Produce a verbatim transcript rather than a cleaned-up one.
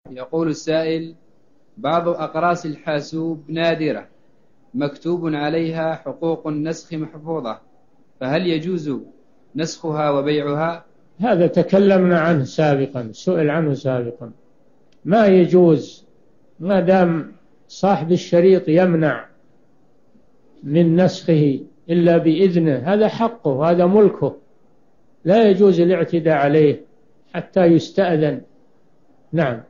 يقول السائل: بعض أقراص الحاسوب نادرة مكتوب عليها حقوق النسخ محفوظة، فهل يجوز نسخها وبيعها؟ هذا تكلمنا عنه سابقا، سئل عنه سابقا. ما يجوز ما دام صاحب الشريط يمنع من نسخه إلا بإذنه، هذا حقه، هذا ملكه، لا يجوز الاعتداء عليه حتى يستأذن. نعم.